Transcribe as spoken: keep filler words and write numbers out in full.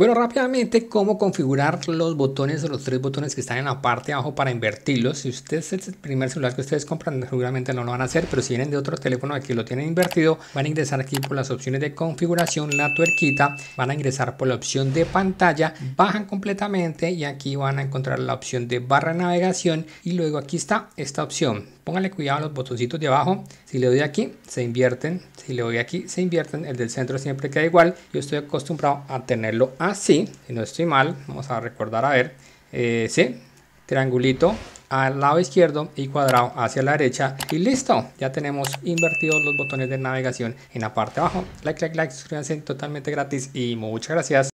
Bueno, rápidamente, cómo configurar los botones o los tres botones que están en la parte de abajo para invertirlos. Si usted es el primer celular que ustedes compran, seguramente no lo van a hacer, pero si vienen de otro teléfono que lo tienen invertido, van a ingresar aquí por las opciones de configuración, la tuerquita, van a ingresar por la opción de pantalla, bajan completamente y aquí van a encontrar la opción de barra de navegación y luego aquí está esta opción. Pónganle cuidado a los botoncitos de abajo. Si le doy aquí, se invierten. Si le doy aquí, se invierten. El del centro siempre queda igual. Yo estoy acostumbrado a tenerlo así. Si no estoy mal, vamos a recordar a ver. Eh, sí, triangulito al lado izquierdo y cuadrado hacia la derecha. Y listo. Ya tenemos invertidos los botones de navegación en la parte de abajo. Like, like, like. Suscríbanse, totalmente gratis y muchas gracias.